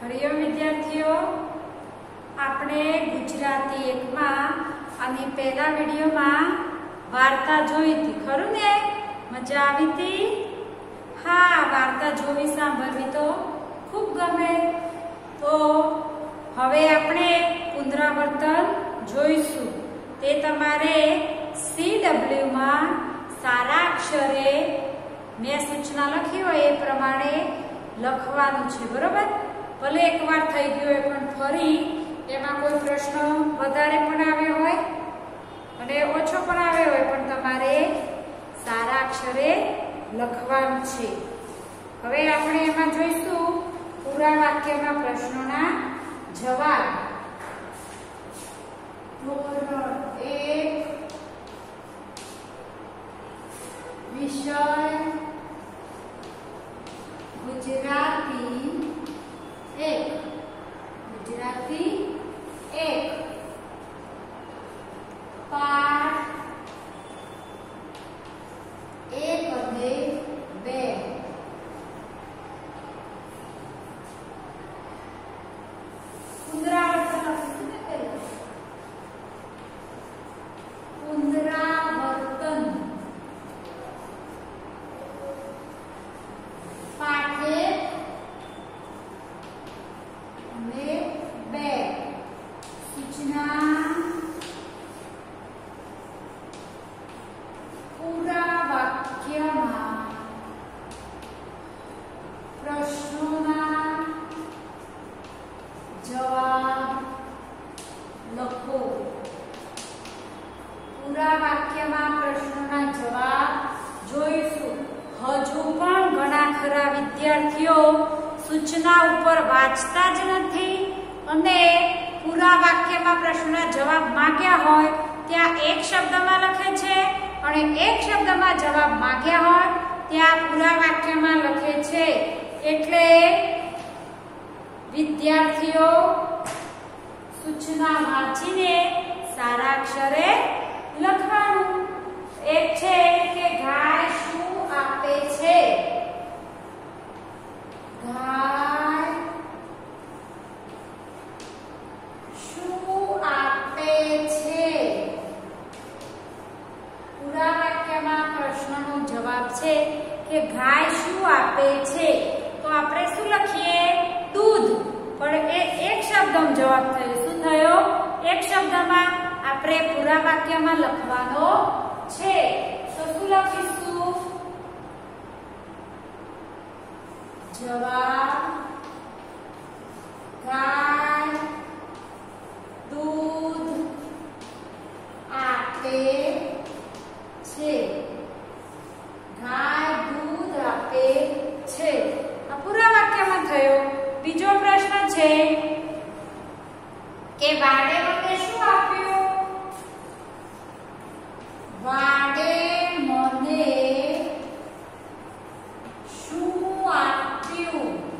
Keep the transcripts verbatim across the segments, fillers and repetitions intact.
हरिओम विद्यार्थीओ, आपणे गुजराती एक में आनी पहला विडियो में वार्ता जोई थी, खरू ने? मजा आवी थी? हाँ, वार्ता जोवी सांभळवी तो खूब गमे। तो हवे आपणे पुनरावर्तन जोईशुं। ते तमारे सी डब्ल्यू में सारा अक्षरे मैं सूचना लखी होय ए प्रमाणे लखवानुं छे, बरोबर? भले एक बार थई गयो होय पण फरी एमां कोई प्रश्न वधारे पण आव्यो होय अने ओछो पण आव्यो होय पण तमारे सारा अक्षरे लखवानुं छे। हवे आपणे एमां जोईशुं पूरा वाक्यमां प्रश्नोना जवाब। धोरण एक विषय गुजराती एक गुजराती एक पाठ एक अने बे पुनरावर्तन पुनरावर्तन पाठे बे सूचना पूरा वाक्य में प्रश्नोना जवाब लखो। पूरा वाक्य में प्रश्नोना जवाब जोईशुं। हजू पण घणा खरा विद्यार्थीओ सूचना उपर वांचता ज नथी अने पूरा वाक्य में प्रश्नना जवाब मांग्या होय त्या एक शब्द में लखे छे अने एक शब्द में जवाब मांग्या होय त्या पूरा वाक्य में लखे छे। एटले विद्यार्थीओ सूचना वांचीने सारा अक्षरे लखवानुं। एक छे के गाय शुं आपे छे, गाय शुं आपे छे। पूरा वाक्य में प्रश्ननो जवाब छे के गाय शुं आपे छे। तो आपणे शुं लखीए? दूध। पण ए एक शब्दमां जवाब थयो। शुं थयो? एक शब्दमां आपणे पूरा वाक्य में लखवानो छे। तो शुं लखीशुं? जवाब गाय दूध आपे छे। गाय दूध आपे छे। आ पूरा वाक्यमां थयो। बीजो प्रश्न छे के वाडे મને શું આપ્યું? વાડે મને શું આપ્યું?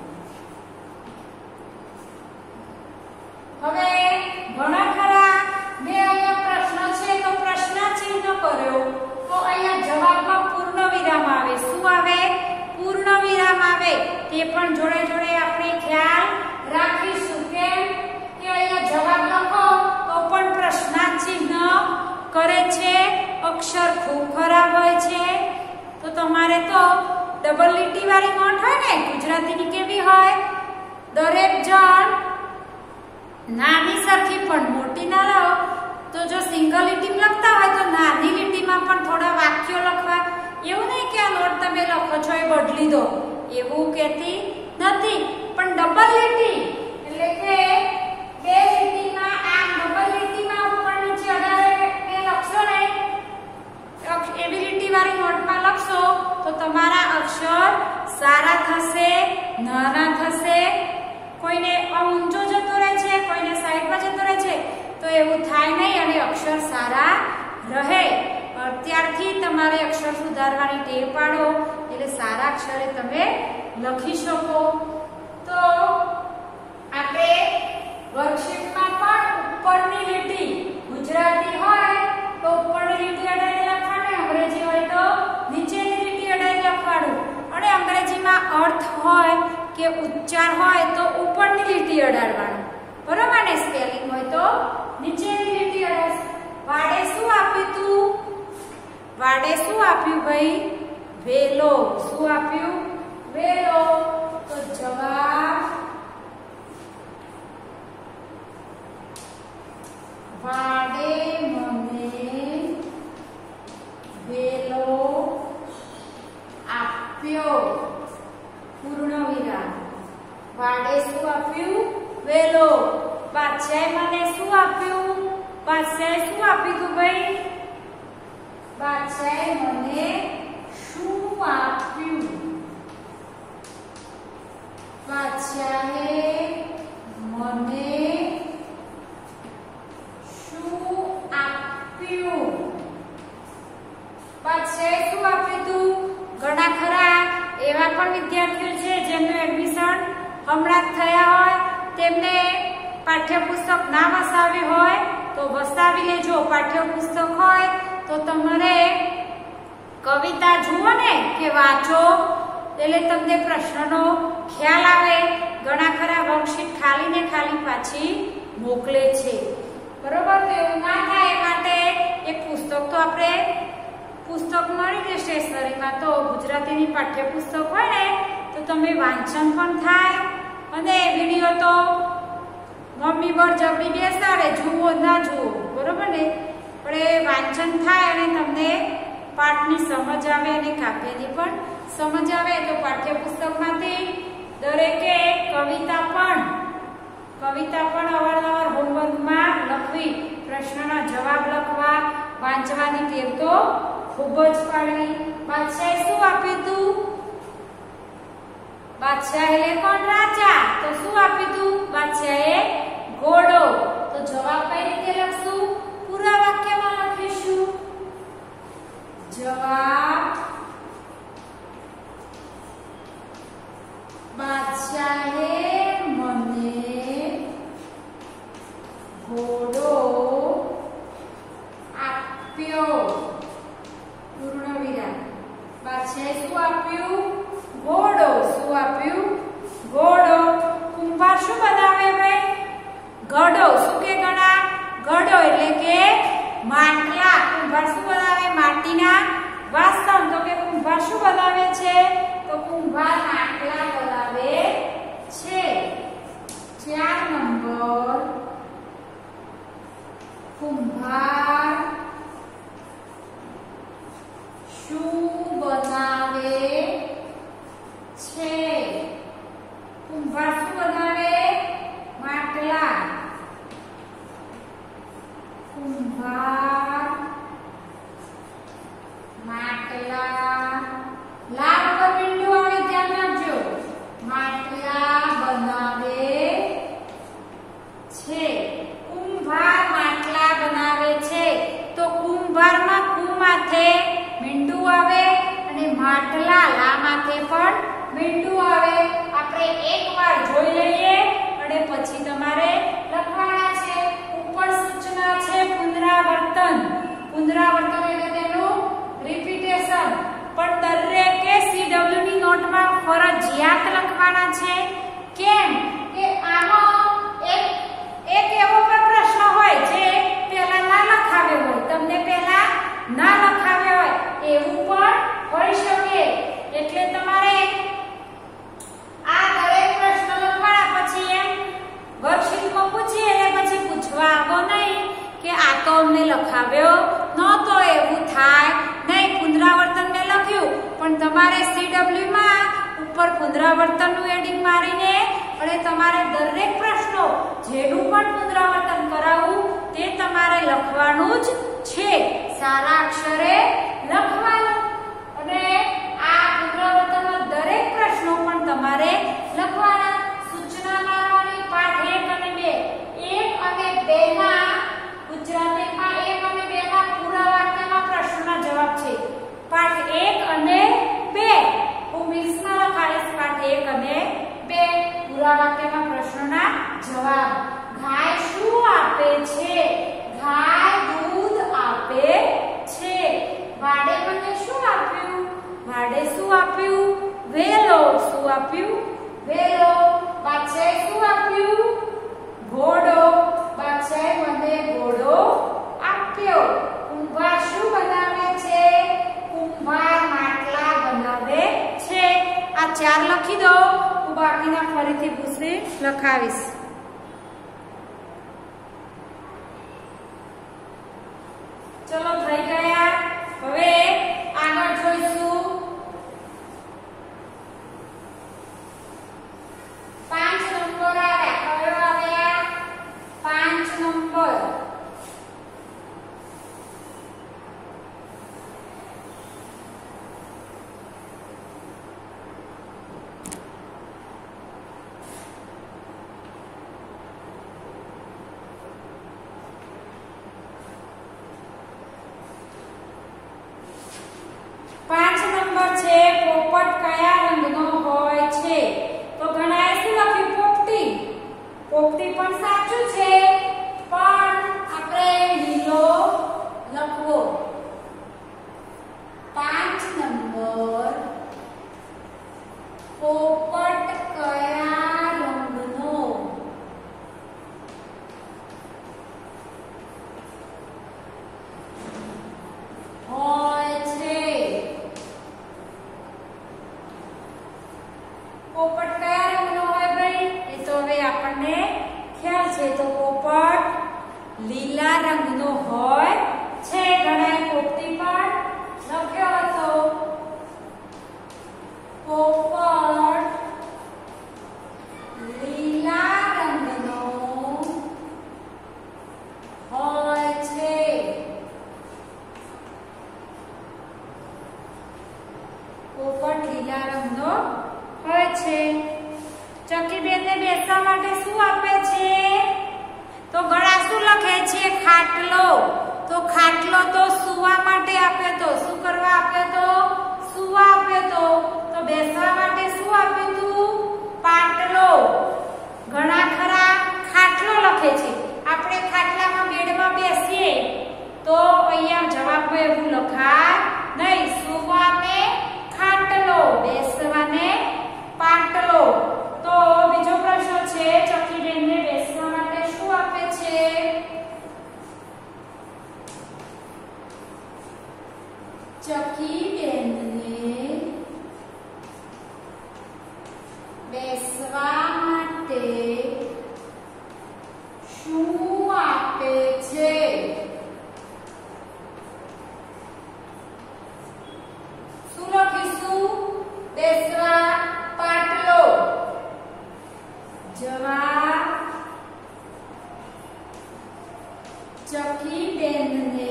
હવે ઘણા ખરા બે અહીંયા પ્રશ્ન છે તો પ્રશ્ન ચિહ્ન કર્યો તો અહીંયા જવાબમાં પૂર્ણ વિરામ આવે। શું આવે? પૂર્ણ વિરામ આવે। તે પણ જોડે જોડે આપણે ખ્યાલ રાખીશું કે કે અહીંયા જવાબ લખો તો પણ પ્રશ્ન ચિહ્ન કરે છે। અક્ષર ખૂબ ખરાબ હોય છે તો તમારે તો ડબલ લીટી વાળી નોટ હોય ને ગુજરાતીની કેવી હોય? દરેક જણ નાની સરખી પણ મોટી ના લો તો જો સિંગલ લીટીમાં લખતા હોય તો નાની લીટીમાં પણ થોડા વાક્યો લખવા। એવું નહીં કે આ નોટ તમે લખો છો એ બદલી દો, એવું કહેતી નથી। પણ ડબલ લીટી એટલે કે બે લીટીમાં આ ડબલ લીટીમાં ઉપર નીચે અડારે બે લખશો ને એવી લીટી વાળી નોટમાં લખશો તો તમારા અક્ષર સારા થશે, નાના થશે। કોઈને આમ ઊંચો જતો રહે છે, કોઈને સાઈડમાં જતો રહે છે તો એવું થાય નહીં અને અક્ષર સારા રહે। અત્યારથી તમારે અક્ષર સુધારવાની ટેવ પાડો એટલે સારા અક્ષરે તમે લખી શકો। તો આપણે વર્કશીટમાં પણ ઉપરની લીટી ગુજરાતી હોય તો ઉપરની લીટી અડાઈને લખવાની, અંગ્રેજી હોય તો નીચેની લીટી અડાઈને લખવાનું અને અંગ્રેજીમાં અર્થ હોય કે ઉચ્ચાર હોય તો ઉપરની લીટી અડાડવાનું, બરોબર ને? સ્પેલિંગ હોય તો નીચેની લીટી અડાડશું. વાડે શું આપ્યું તું? વાડે શું આપ્યું ભાઈ? વેલો. શું આપ્યું? વેલો. તો જવાબ વાડે મને વેલો આપ્યો. પૂર્ણ વિરામ. વાડે શું આપ્યું? વેલો. બાદશાહે મને શું આપ્યું? બાદશાહે શું આપ્યું તું ભાઈ? બાદશાહે મને શું આપ્યું? બાદશાહે મને શું આપ્યું? બાદશાહે શું આપ્યું તું? ઘણા ખરા એવા પણ વિદ્યાર્થીઓ છે જેમનું એડમિશન હમણાં જ થયા હોય, તેમને પાઠ્યપુસ્તક ના વસાવ્યું હોય તો વસાવી લેજો. પાઠ્યપુસ્તક હોય તો તમારે કવિતા જુઓ ને કે વાંચો, એટલે તમને પ્રશ્નનો ખ્યાલ આવે. ઘણા ખરા વર્કશીટ ખાલી ને ખાલી પાછી મોકલે છે, બરોબર? તો એવું ના થાય એ માટે એક પુસ્તક તો આપણે પુસ્તક મળી રહે સ્ટેશનરીમાં, તો ગુજરાતીની પાઠ્યપુસ્તક હોય ને તો તમે વાંચન પણ થાય અને વિડીયો તો મમ્મી બળજબરી બેસાડે, જુઓ ના જુઓ, બરોબર ને? પણ એ વાંચન થાય અને તમને પાઠની સમજ આવે અને કાવ્યની પણ સમજ આવે. તો પાઠ્યપુસ્તકમાંથી દરેકે કવિતા પણ કવિતા પણ અવારનવાર હોમવર્કમાં લખવી, પ્રશ્નના જવાબ લખવા, વાંચવાની ટેવ તો ખૂબ જ પાડવી. બાદશાહે શું આપ્યું તું? બાદશાહ એટલે કોણ? રાજા. તો શું આપ્યું તું? બાદશાહે ઘોડો. તો જવાબ કઈ રીતે લખશું? પૂરા વાક્યમાં લખીશું. જવાબ બાદશાહે મને ઘોડો આપ્યો. પૂર્ણ વિરામ. બાદશાહે શું આપ્યું? ઘોડો. શું આપ્યું? ઘોડો. કુંભાર શું બનાવે ભાઈ? ઘડો. શું કે ગણા? ઘડો એટલે કે માટલા. કુંભાર શું બનાવે? માટીના વાસણ. તો કે કુંભાર શું બનાવે છે? તો કુંભાર માટલા બનાવે છે. ચાર નંબર. કુંભાર શું બનાવે છે? કુંભાર શું બનાવે? માટલા. કુંભાર માટલા. લાલ પર બિંદુ આવે, ધ્યાન રાખજો. માટલા બનાવે છે. કુંભાર માટલા બનાવે છે. તો કુંભારમાં કુ માથે મીંડું આવે અને માટલા લા માથે પણ મીંડું આવે. આપણે એકવાર જોઈ લઈએ અને પછી તમારે લખવાના છે. ઉપર સૂચના છે પુનરાવર્તન. પુનરાવર્તન એટલે તેનું રિપીટેશન. પણ દરેકે સીડબ્લ્યુ ની નોટમાં ફરજિયાત લખવાના છે. કેમ કે આનો એક એક એવો પણ પ્રશ્ન હોય જે પહેલા ના લખાવ્યો હોય, તમને પહેલા ના લખાવ્યો હોય એવું પણ હોઈ શકે. એટલે તમારે આ દરેક પ્રશ્ન લખવાના. પછી એમ વર્કશીટમાં પૂછીએ એટલે પછી પૂછવા આવો નહીં કે આ તો અમને લખાવ્યો નહોતો, એવું થાય નહીં. પુનરાવર્તન મેં લખ્યું પણ તમારે સીડબ્લ્યુ માં ઉપર પુનરાવર્તનનું એડિંગ મારીને અને તમારે દરેક પ્રશ્નો જેનું પણ પુનરાવર્તન કરાવવું તે તમારે લખવાનું જ છે. સારા અક્ષરે લખવાનું. અને આ પુનરાવર્તનના દરેક પ્રશ્નો પણ તમારે લખવાના. સૂચના મારવાની. પાઠ એક અને બે. એક અને બે ના ગુજરાતીમાં એક અને બે ના પૂરા વાક્યમાં પ્રશ્નોના જવાબ છે. પાઠ એક અને બે હું મિક્સમાં લખાડીશ. પાઠ એક અને બે પૂરા વાક્યમાં પ્રશ્નોના જવાબ. ગાય શું આપે છે? ગાય દૂધ આપે છે. વાડે મને શું આપ્યું? વાડે શું આપ્યું? વેલો. શું આપ્યું? વેલો. બાદશાહે શું આપ્યું? ઘોડો. બાદશાહે મને ઘોડો આપ્યો. કુંભાર શું બનાવે છે? કુંભાર માટલા બનાવે છે. આ ચાર લખી દો. હું બાકીના ફરીથી પૂછી લખાવીશ. ચલો થઈ ગયા. હવે આગળ જોઈશું. પાંચ નંબર આવ્યા. કયો આવ્યા? પાંચ નંબર. પાંચ નંબર છે પોપટ કયા રંગનો હોય છે? તો ઘણાએ શું લખ્યું? પોપટી. પોપટી પણ સાચું છે, પણ આપણે લીલો લખવો. પાંચ નંબર પોપટ કયા રંગનો હોય છે? પોપટ કયા રંગનો હોય ભાઈ? એ તો હવે આપણને ખ્યાલ છે. તો પોપટ લીલા રંગનો હોય છે. ઘણાએ પોપટી પણ લખ્યો હતો. પોપટ લીલા રંગનો હોય છે. પોપટ લીલા રંગનો હોય છે. ચકીબેન ને બેસવા માટે શું આપે છે? તો ગળા શું લખે છે? ખાટલો. તો ખાટલો તો સૂવા માટે આપે. તો શું કરવા આપે? તો સૂવા આપે. તો તો બેસવા માટે શું આપ્યું તું? પાટલો. ઘણા ખરા ખાટલો લખે છે. આપણે ખાટલામાં બેડમાં બેસીએ તો અહીંયા જવાબમાં એવું લખાય નહીં. સૂવાને ખાટલો, બેસવાને પાટલો. તો બીજો પ્રશ્ન છે, ચકીબેનને બેસવા માટે શું આપે છે? ચકીબેનને બેસવા માટે શું આપે છે? શું લખીશું? બેસવા પાટલો. જવાબ ચકીબેનને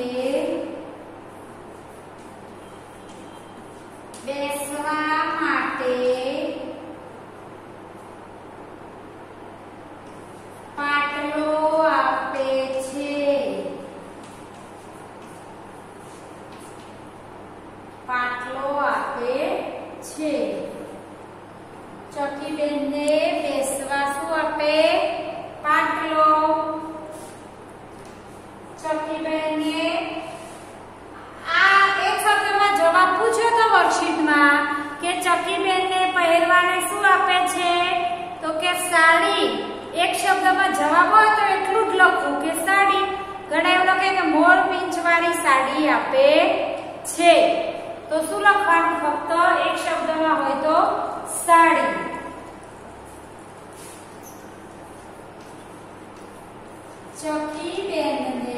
બેસવા માટે પાટલો આપે છે. પાટલો આપે છે. ચકીબેનને બેસવા શું આપે? પાટલો. ચકીબેનને આ એક શબ્દમાં જવાબ પૂછ્યો તો વર્કશીટમાં કે ચકીબેનને પહેરવાને શું આપે છે? તો કે સાડી. એક શબ્દમાં જવાબ હોય તો એટલું જ લખવું કે સાડી. ઘણા એવું લખે કે મોર પીંછ વાળી સાડી આપે છે. તો શું લખવાનું? ફક્ત એક શબ્દમાં હોય તો સાડી. ચકીબેનને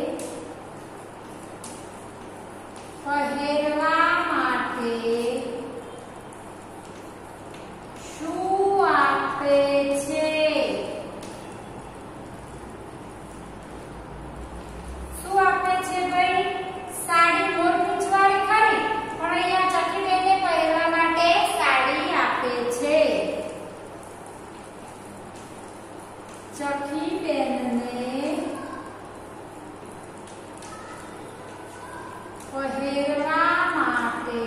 પહેરવા માટે શું આપે છે? શું આપે છે ભાઈ? સાડી. મોર પીંછવાળી ખરી, પણ અહીંયા ચકીબેનને પહેરવા માટે સાડી આપે છે. ચકીબેનને પહેરવા માટે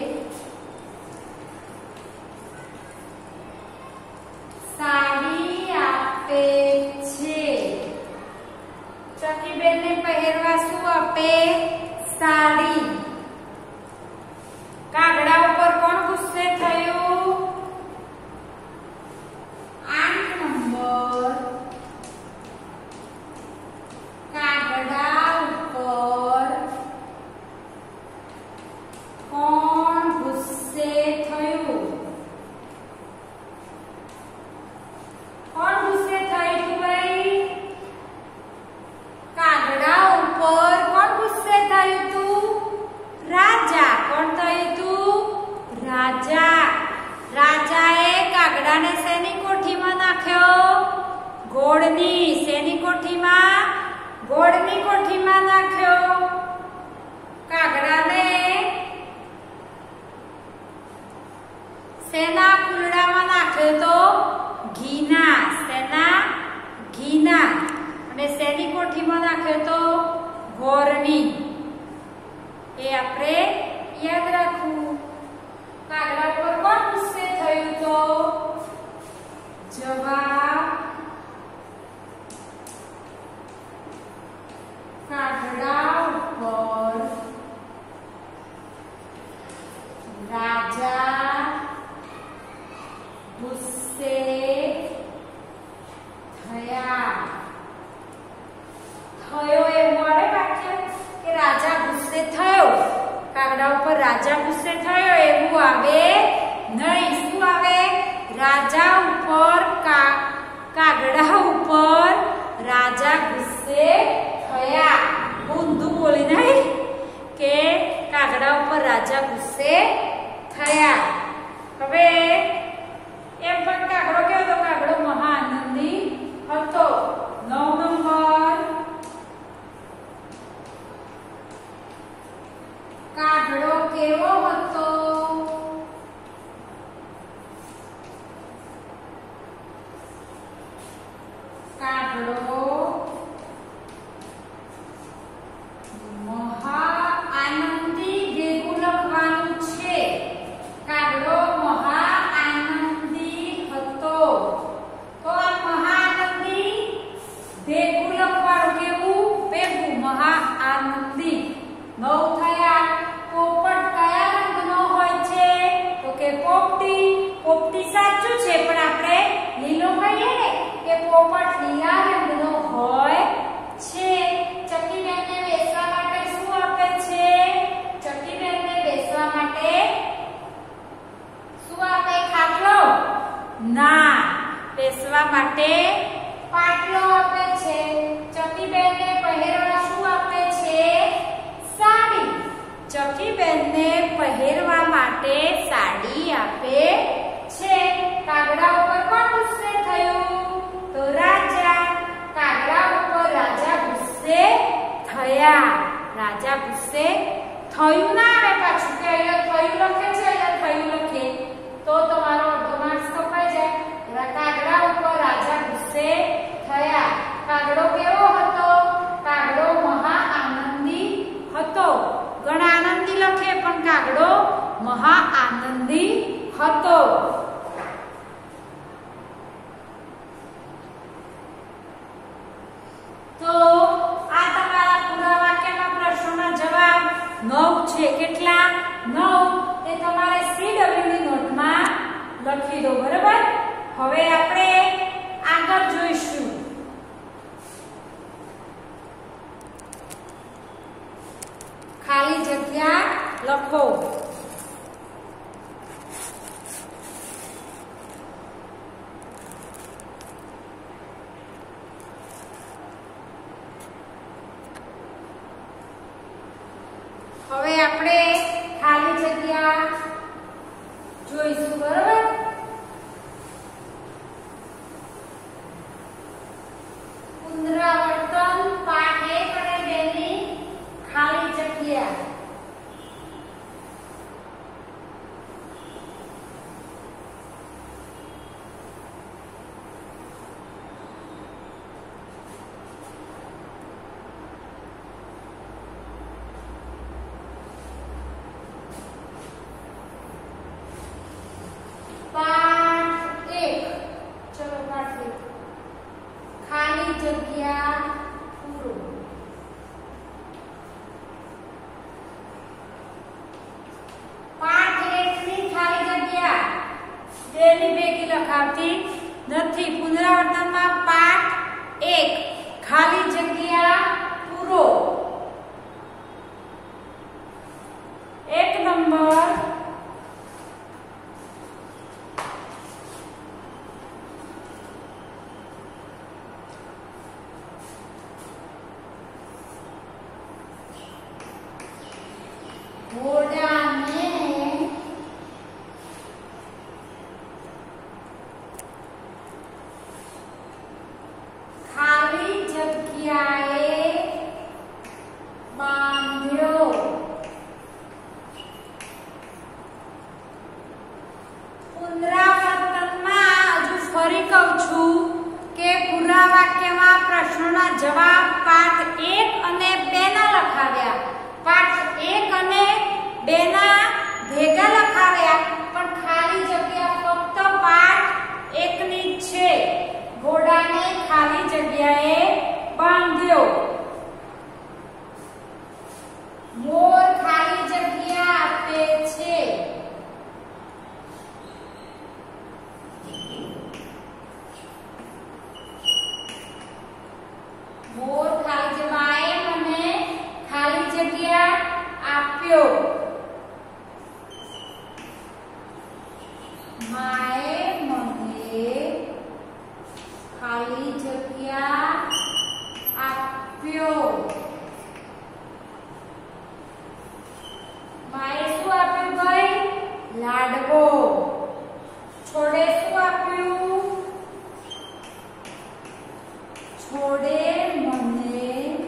સાડી આપે છે. ચકીબેનને પહેરવા શું આપે? સાડી. કાગડા ઉપર કોણ ગુસ્સે થયું? ગોળની શેની કોઠીમાં? ગોળની કોઠીમાં નાખ્યો. કાગડાને શેના કુલડામાં નાખ્યો? તો ઘીના. શેના? ઘીના. અને શેની કોઠીમાં નાખ્યો? તો ગોળની. એ આપણે યાદ રાખવું. કાગડા પર કોણ ગુસ્સે થયું? તો જવાબ કાગડા ઉપર રાજા ગુસ્સે થયા. થયો એવું આવે વાક્ય કે રાજા ગુસ્સે થયો. કાગડા ઉપર રાજા ગુસ્સે થયો એવું આવે નહીં. શું આવે? રાજા ઉપર કા કાગડા ઉપર રાજા ગુસ્સે થયા. ઊંધું બોલી નહીં કે કાગડા ઉપર રાજા ગુસ્સે થયા. હવે એમ પણ કાગડો કેવો હતો? કાગડો મહા આનંદી હતો. નવ નંબર કાગડો કેવો હતો? કાગડો મહા આનંદી. ભેગું લખવાનું છે. કાગડો મહા આનંદી હતો. તો આ મહા આનંદી ભેગું લખવાનું. કેવું? ભેગું. મહા આનંદી. નવ થયા. પોપટ કયા રંગનો હોય છે? તો કે પોપટી. પોપટી સાચું છે પણ આપણે લીલો કહીએ ને કે પોપટ લીલા રંગનો હોય છે. ચકીબેનને બેસવા માટે શું આપે છે? ચકીબેનને બેસવા માટે શું આપે? ખાટલો? ના, બેસવા માટે પાટલો આપે છે. ચકીબેનને પહેરવા શું આપે છે? સાડી. ચકીબેનને પહેરવા માટે સાડી આપે છે. કાગડા ઉપર કોણ ગુસ્સે થયું? તો રાજા. કાગડા ઉપર રાજા ગુસ્સે થયા. રાજા ગુસ્સે થયું ના આવે પાછું કે અહીંયા થયું લખે છે, અહીંયા થયું લખે તો તમારો અડધો માર્ક્સ કપાઈ જાય. કાગડા ઉપર રાજા ગુસ્સે થયા. કાગડો કેવો હતો? કાગડો મહા આનંદી હતો. ઘણા આનંદી લખે પણ કાગડો મહા આનંદી હતો. તો આ તમારા પૂરા વાક્યના પ્રશ્નોના જવાબ નવ છે. કેટલા? નવ. એ તમારે સીડબ્લ્યુ ની નોટમાં લખી દો. બરાબર? હવે આપણે આગળ જોઈશું. ખાલી જગ્યા લખો. હવે આપણે ખાલી જગ્યા જોઈશું. બરાબર? પુનરાવર્તન પાઠ એક અને બે ની ખાલી જગ્યા. પાઠ એક. ચલો પાઠ એક. ખાલી જગ્યા પૂરો. પાઠ એક ની ખાલી જગ્યા તેની ભેગી લખાવતી નથી. પુનરાવર્તનમાં પાઠ એક ખાલી જગ્યા પૂરો. એક નંબર ઘોડાને ફરી કહું છું કે પૂરા વાક્યમાં પ્રશ્નોના જવાબ પાઠ એક અને બે ના લખાવ્યા, પાઠ એક અને બે ના ભેગા લખાવ્યા, પણ ખાલી જગ્યા ફક્ત પાઠ એક ની જ છે. ઘોડાને ખાલી જગ્યાએ બાંધ્યો. મોર ખાલી જગ્યા આપે છે. મોર ખાલી જગ્યાએ મને ખાલી જગ્યા આપ્યો. માએ મને ખાલી જગ્યા આપ્યો. માએ શું આપ્યું ભાઈ? લાડવો. છોડે શું આપ્યું? છોડે મને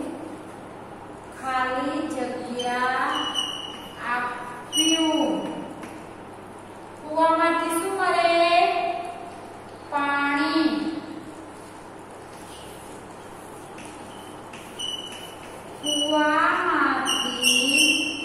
ખાલી જગ્યા આપ્યું. કૂવામાંથી શું મળે? પાણી. કૂવામાંથી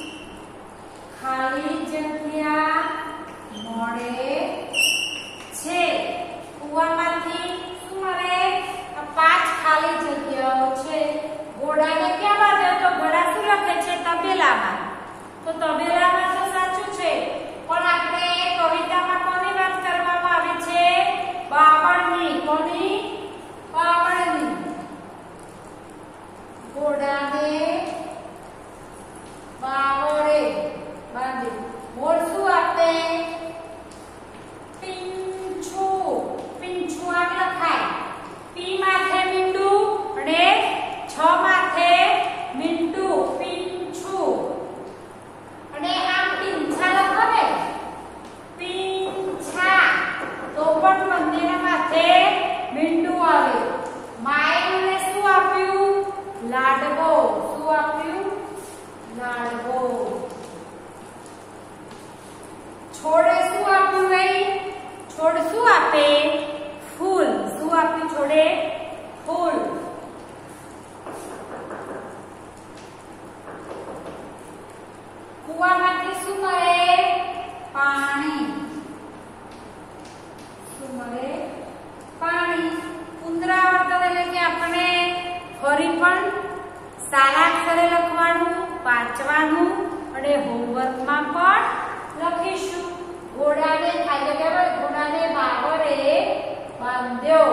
ખાલી જગ્યા મળે છે. કૂવામાંથી શું મળે? પાંચ ખાલી જગ્યાઓ છે. ઘોડાને ક્યાં બાંધ્યો? તો ઘોડા શું લખે છે? તબેલામાં. તો તબેલામાં તો સાચું છે, પણ આપણે કવિતામાં કોની વાત કરવામાં આવી છે? બાવળની. કોની? બાવળની. ઘોડાને બાવળે બાંધ્યો. મોર શું આપે? પીંછું. પીંછું આમ લખાય. પી માથે મીંડું અને છ માથે મીંડું. પીંછું. અને આમ પીંછા લખો ને, પીંછા, તો પણ બંનેના માથે મીંડું આવે. માએ મને શું આપ્યું? લાડવો. શું આપ્યું? લાડવો. છોડે શું આપ્યું ભાઈ? છોડ શું આપે? ફૂલ. શું આપ્યું છોડે? ફૂલ. કૂવામાંથી શું મળે? પાણી. શું મળે? પાણી. પુનરાવર્તન એટલે કે આપણે ફરી પણ સારા અક્ષરે લખવાનું, વાંચવાનું અને હોમવર્કમાં પણ લખીશું. ઘોડાને ખાલી જગ્યા, ઘોડાને બાવળે બાંધ્યો.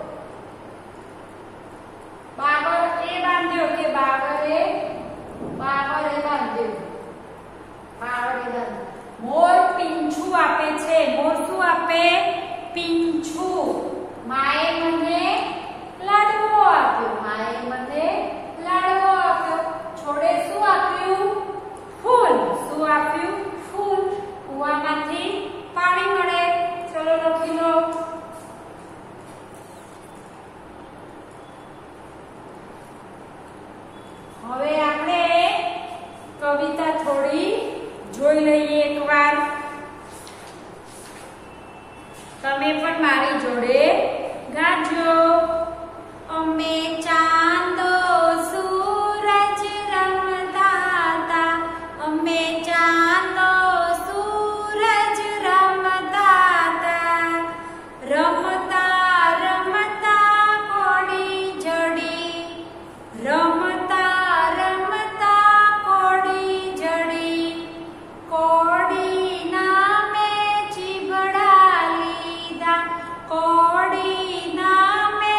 બાવળ એ બાંધ્યો કે બાવળે? બાવળે બાંધ્યો. બાવળે બાંધ્યો. મોર પીંછું આપે છે. મોર શું આપે? પીંછું. માએ મને લાડવો આપ્યો. માએ મને લાડવો આપ્યો. છોડે શું આપ્યું? ફૂલ. શું આપ્યું? ફૂલ. કૂવામાંથી પાણી મળે. ચલો લખી લો. હવે આપણે કવિતા થોડી જોઈ લઈએ એકવાર. તમે પણ મારી જોડે ગાજો. અમે ચાંદો સૂરજ રમતા હતા. અમે ચાંદો સૂરજ રમતા હતા. રમતા રમતા કોડી જડી. રમતા રમતા કોડી જડી. કોડી નામે ચીબડા લીધા. કોડી નામે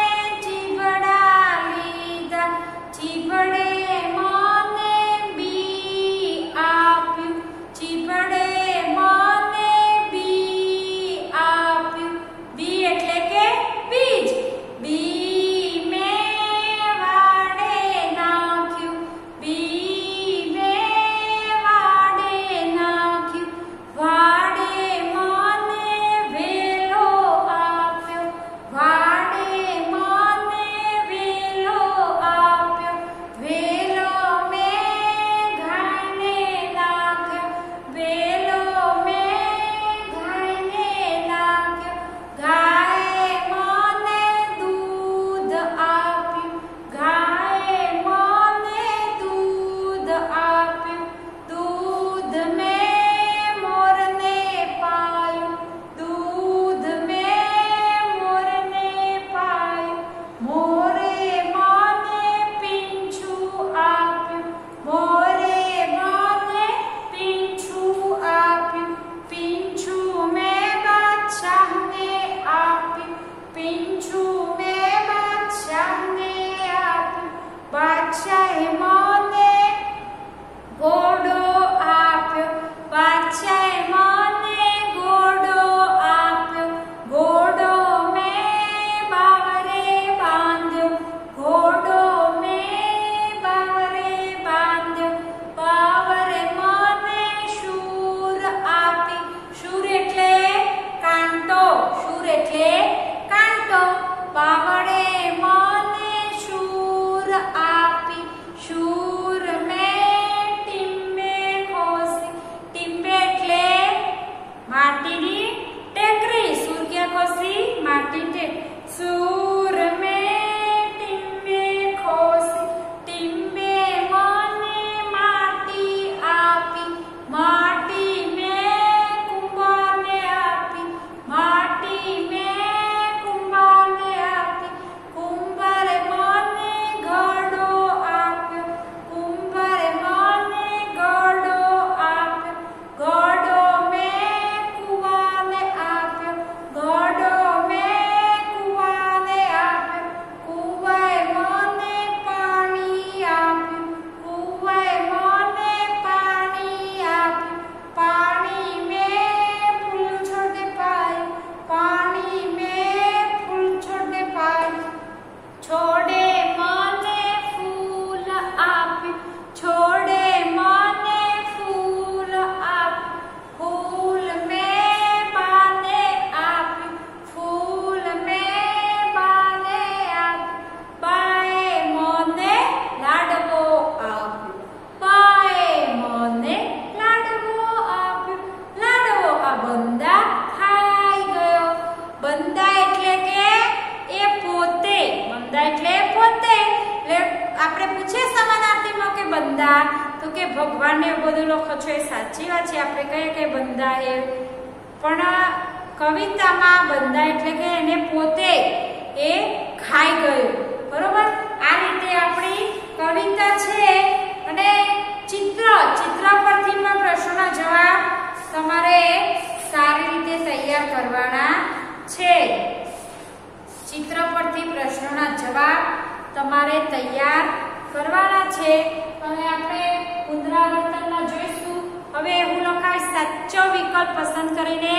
એટલે કાંટો. પાવડે મને શૂર આપી, શૂર મેં ટીમ્બે ખોસી. ટીમ્બે એટલે માટીની ટેકરી. શૂર ક્યાં ખોસી? માટી ટેકરી. શૂર મેં ટીમ્બે ખોસી, ટીમ્બે મને માટી આપી. માટી મેં કુંભારને આપી, માટી મેં કુંભારને આપી. કુંભારે મને ઘડો આપ્યો, કુંભારે મને ઘડો આપ્યો. ઘડો મેં કુવાને આપ્યો, ઘડો મેં કુવાને આપ્યો. કુવાએ મને પાણી આપ્યું, કુવાએ મને પાણી આપ્યું. પાણી મેં ફૂલ છોડને પાયું, પાણી મેં ફૂલ છોડને પાયું. છોડે મને ફૂલ આપ્યું, છોડે મને ફૂલ આપ્યું. ફૂલ મેં બાને આપ્યું, ફૂલ મેં બાને આપ્યું. બાએ મને લાડવો આપ્યો, બાએ મને લાડવો આપ્યો. લાડવો આ બંદા ખાઈ ગયો. બંદા એટલે કે એ પોતે, બંદા એટલે પોતે. એટલે આપણે પૂછીએ સમાનાર્થીમાં કે બંદા, તો કે ભગવાનને બધું લખો છો એ સાચી વાત છે. આપણે કહીએ કે બંદા એ, પણ કવિતામાં બંદા એટલે કે એને પોતે એ ખાઈ ગયો. બરોબર? આ રીતે આપણી કવિતા છે. અને ચિત્ર, ચિત્ર પરથી પણ પ્રશ્નોના જવાબ તમારે સારી રીતે તૈયાર કરવાના છે. ચિત્ર પરથી પ્રશ્નોના જવાબ તમારે તૈયાર કરવાના છે. અને આપણે પુનરાવર્તનમાં જોઈશું. હવે હું લખાવીશ સાચો વિકલ્પ પસંદ કરીને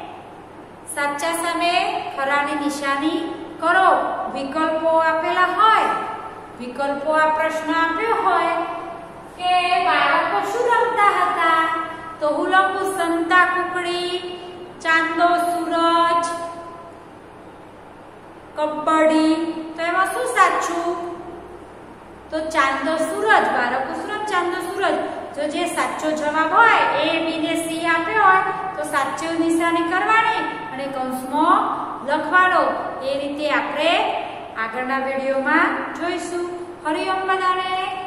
સાચા સામે ખરાની નિશાની કરો. વિકલ્પો આપેલા હોય, વિકલ્પો આ પ્રશ્ન આપ્યો હોય કે બાળકો શું રમતા હતા, તો હું લખું સંતા કુકડી, ચાંદો સૂરજ, કબડ્ડી. તો એમાં શું સાચું? તો ચાંદો સૂરજ, બાળકો શું રમ, ચાંદો સૂરજ. જો જે સાચો જવાબ હોય એ બી ને સી આપ્યો હોય તો સાચી નિશાની કરવાની અને કૌંસમાં લખવાનો. એ રીતે આપણે આગળના વિડીયોમાં જોઈશું. હરિઓમ બધાને.